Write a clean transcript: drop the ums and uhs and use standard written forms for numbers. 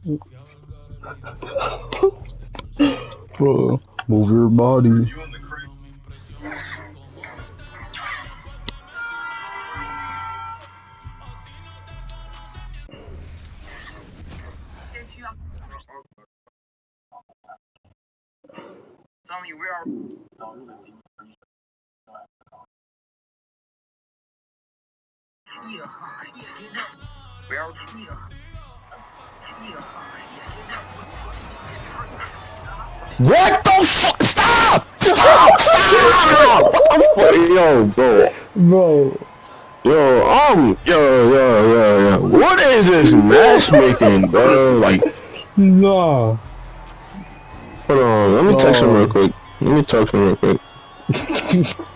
Bro, move your body. What the fuck? Stop! Stop! Stop! What the fuck? Yo, bro. Bro. Yo. What is this matchmaking, bro? Like, Nah. hold on. Let me text him real quick.